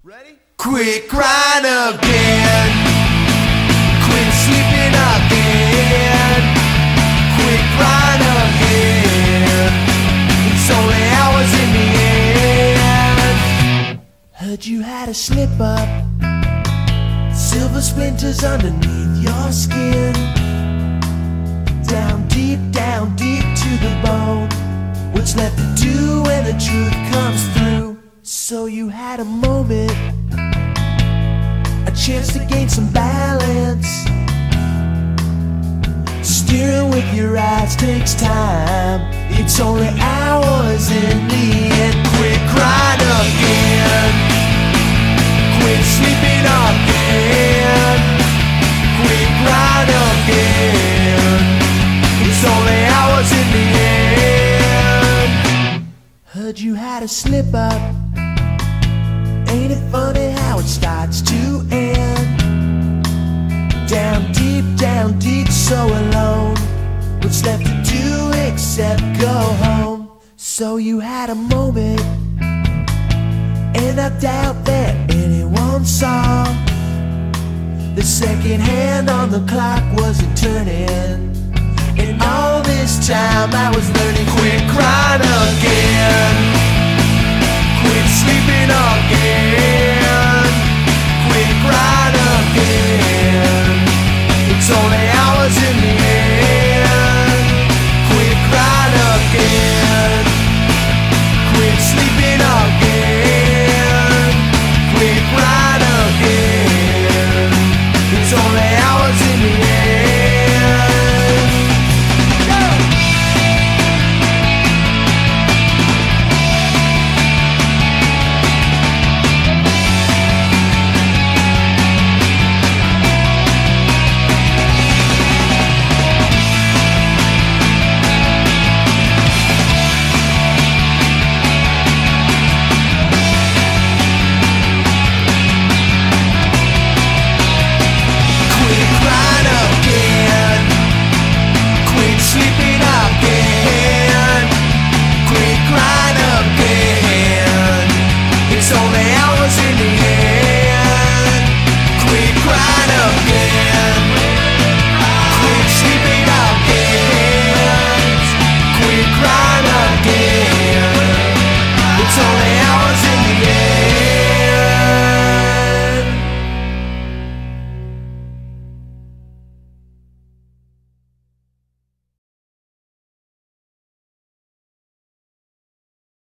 Quit crying again. Quit sleeping again. Quit crying again. It's only hours in the end. Heard you had a slip up, silver splinters underneath your skin. Down deep to the bone. What's left to do when the truth comes through? So you had a moment, a chance to gain some balance. Steering with your eyes takes time. It's only hours in the end. Quit crying again. Quit sleeping again. Quit crying again. It's only hours in the end. Heard you had a slip up. Ain't it funny how it starts to end? Down deep, so alone. What's left to do except go home? So you had a moment, and I doubt that anyone saw. The second hand on the clock wasn't turning, and all this time I was learning. Quit crying again. Quit sleeping again.